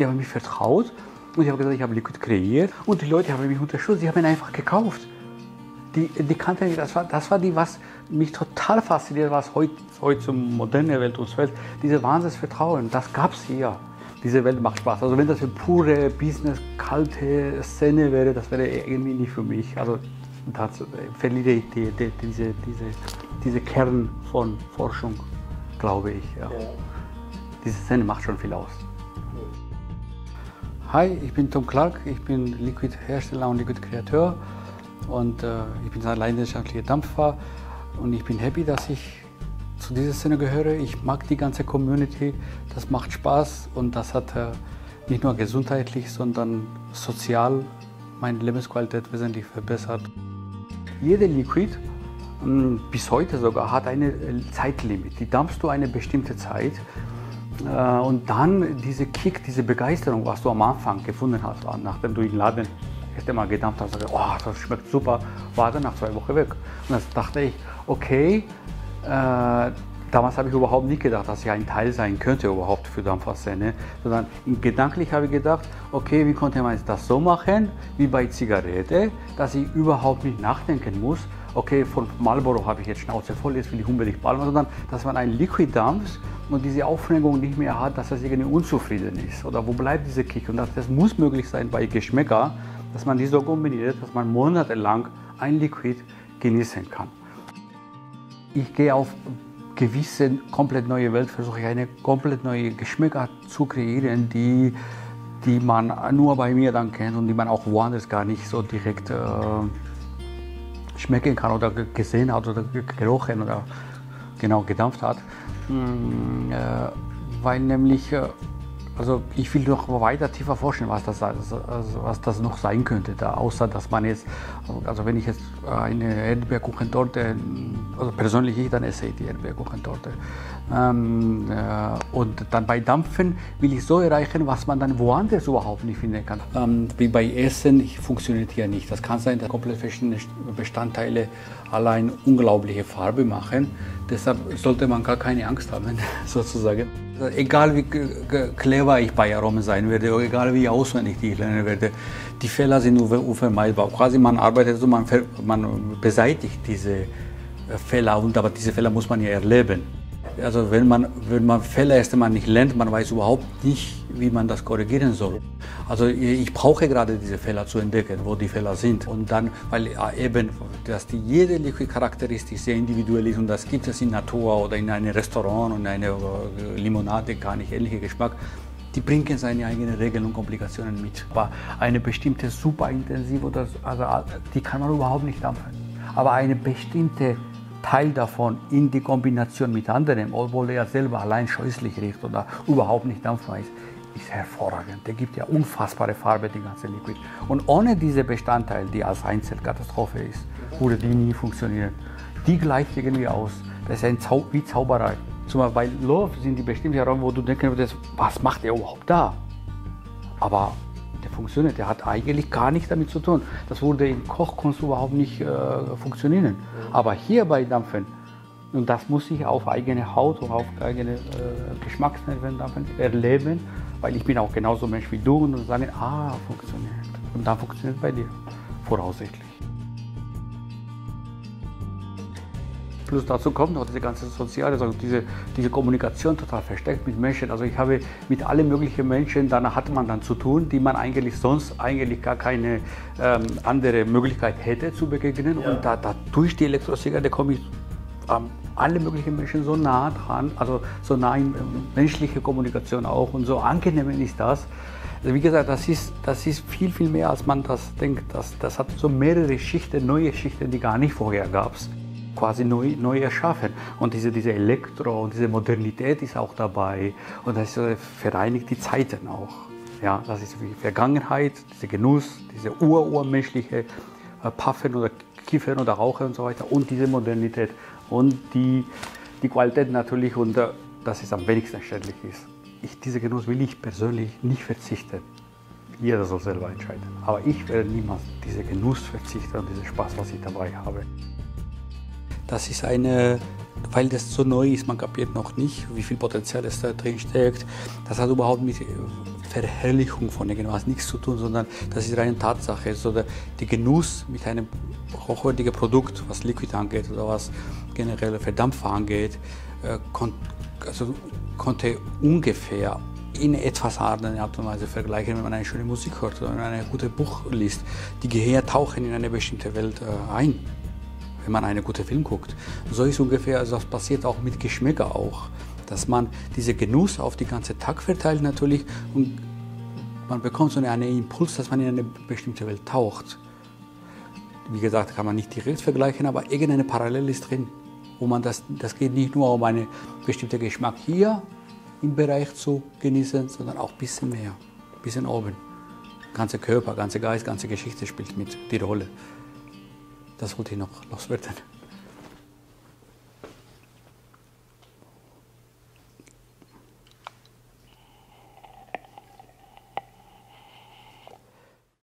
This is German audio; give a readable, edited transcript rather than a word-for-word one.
die haben mich vertraut und ich habe gesagt, ich habe Liquid kreiert und die Leute haben mich unterstützt, die haben ihn einfach gekauft. Die kannte ich, das war die, was mich total fasziniert, was heute zum modernen Weltumfeld, diese Wahnsinnsvertrauen, das gab es hier. Diese Welt macht Spaß. Also wenn das eine pure Business, kalte Szene wäre, das wäre irgendwie nicht für mich. Also das verliere ich diese Kern von Forschung, glaube ich. Ja. Ja. Diese Szene macht schon viel aus. Hi, ich bin Tom Clark, ich bin Liquid-Hersteller und Liquid-Kreateur und ich bin ein leidenschaftlicher Dampffahrer und ich bin happy, dass ich zu dieser Szene gehöre. Ich mag die ganze Community, das macht Spaß und das hat nicht nur gesundheitlich, sondern sozial meine Lebensqualität wesentlich verbessert. Jede Liquid, bis heute sogar, hat eine Zeitlimit. Die dampfst du eine bestimmte Zeit und dann diese Kick, diese Begeisterung, was du am Anfang gefunden hast, nachdem du den Laden erst einmal gedampft hast, oh, das schmeckt super, war dann nach 2 Wochen weg. Und dann dachte ich, okay, damals habe ich überhaupt nicht gedacht, dass ich ein Teil sein könnte überhaupt für Dampferszene, sondern gedanklich habe ich gedacht, okay, wie konnte man das so machen, wie bei Zigarette, dass ich überhaupt nicht nachdenken muss, okay, von Marlboro habe ich jetzt Schnauze voll, jetzt will ich unbedingt Palmer, sondern dass man ein Liquid dampft und diese Aufregung nicht mehr hat, dass es irgendwie unzufrieden ist oder wo bleibt diese Kick und das muss möglich sein bei Geschmäcker, dass man die so kombiniert, dass man monatelang ein Liquid genießen kann. Ich gehe auf gewisse komplett neue Welt, versuche ich eine komplett neue Geschmäcker zu kreieren, die man nur bei mir dann kennt und die man auch woanders gar nicht so direkt schmecken kann oder gesehen hat oder gerochen oder genau gedampft hat. Weil nämlich, also ich will noch weiter tiefer forschen, was das noch sein könnte, da, außer dass man jetzt, also wenn ich jetzt eine Erdbeerkuchentorte, also persönlich ich, dann esse ich die Erdbeerkuchentorte. Und dann bei Dampfen will ich so erreichen, was man dann woanders überhaupt nicht finden kann. Wie bei Essen funktioniert hier nicht. Das kann sein, dass komplett verschiedene Bestandteile allein unglaubliche Farbe machen. Deshalb sollte man gar keine Angst haben, sozusagen. Egal wie clever ich bei Aromen sein werde, egal wie auswendig ich lernen werde, die Fehler sind unvermeidbar. Quasi man arbeitet so, man beseitigt diese Fehler, aber diese Fehler muss man ja erleben. Also wenn man Fehler erst einmal nicht lernt, man weiß überhaupt nicht, wie man das korrigieren soll. Also ich brauche gerade diese Fehler zu entdecken, wo die Fehler sind. Und dann, weil eben, dass jede Liquid-Charakteristik sehr individuell ist und das gibt es in Natur oder in einem Restaurant und in einer Limonade gar nicht ähnlicher Geschmack, die bringen seine eigenen Regeln und Komplikationen mit. Aber eine bestimmte superintensive, also die kann man überhaupt nicht dampfen. Aber eine bestimmte Teil davon in die Kombination mit anderen, obwohl er selber allein scheußlich riecht oder überhaupt nicht dampfbar ist hervorragend. Der gibt ja unfassbare Farbe, die ganze Liquid. Und ohne diese Bestandteile, die als Einzelkatastrophe ist, würde die nie funktionieren. Die gleicht irgendwie aus. Das ist wie Zauberei. Zum Beispiel bei Love sind die bestimmte Aromen, wo du denken würdest, was macht der überhaupt da? Aber der funktioniert, der hat eigentlich gar nichts damit zu tun. Das würde in Kochkunst überhaupt nicht funktionieren. Aber hier bei Dampfen, und das muss ich auf eigene Haut und auf eigene Geschmacksnerven erleben, weil ich bin auch genauso Mensch wie du und sagen, funktioniert. Und dann funktioniert bei dir, voraussichtlich. Plus dazu kommt noch diese ganze soziale, also diese Kommunikation total versteckt mit Menschen. Also ich habe mit allen möglichen Menschen, dann hat man dann zu tun, die man eigentlich sonst gar keine andere Möglichkeit hätte zu begegnen. Ja. Und durch die Elektrozigarette komme ich alle möglichen Menschen so nah dran, also so nah in menschliche Kommunikation auch und so angenehm ist das. Also wie gesagt, das ist viel, viel mehr, als man das denkt. Das hat so mehrere Schichten, neue Schichten, die gar nicht vorher gab es. Quasi neu erschaffen. Und diese Elektro und diese Modernität ist auch dabei. Und das vereinigt die Zeiten auch. Ja, das ist die Vergangenheit, dieser Genuss, diese urmenschliche Puffen oder Kiffen oder Rauchen und so weiter. Und diese Modernität. Und die Qualität natürlich, und dass es am wenigsten schädlich ist. Diese Genuss will ich persönlich nicht verzichten. Jeder soll selber entscheiden. Aber ich werde niemals diesen Genuss verzichten und diesen Spaß, was ich dabei habe. Das ist weil das so neu ist, man kapiert noch nicht, wie viel Potenzial es da drin steckt. Das hat überhaupt mit Verherrlichung von irgendwas nichts zu tun, sondern das ist reine Tatsache. Also der Genuss mit einem hochwertigen Produkt, was Liquid angeht oder was generell Verdampfer angeht, konnte ungefähr in etwas anderen Art und Weise vergleichen, wenn man eine schöne Musik hört oder wenn man ein gutes Buch liest. Die Gehirne tauchen in eine bestimmte Welt ein, wenn man einen guten Film guckt. So ist ungefähr, also das passiert auch mit Geschmäcker auch, dass man diesen Genuss auf den ganzen Tag verteilt natürlich und man bekommt so einen Impuls, dass man in eine bestimmte Welt taucht. Wie gesagt, kann man nicht direkt vergleichen, aber irgendeine Parallele ist drin. Wo man das geht nicht nur um einen bestimmten Geschmack hier im Bereich zu genießen, sondern auch ein bisschen mehr, ein bisschen oben. Ganzer Körper, ganzer Geist, ganze Geschichte spielt mit die Rolle. Das wollte ich noch loswerden.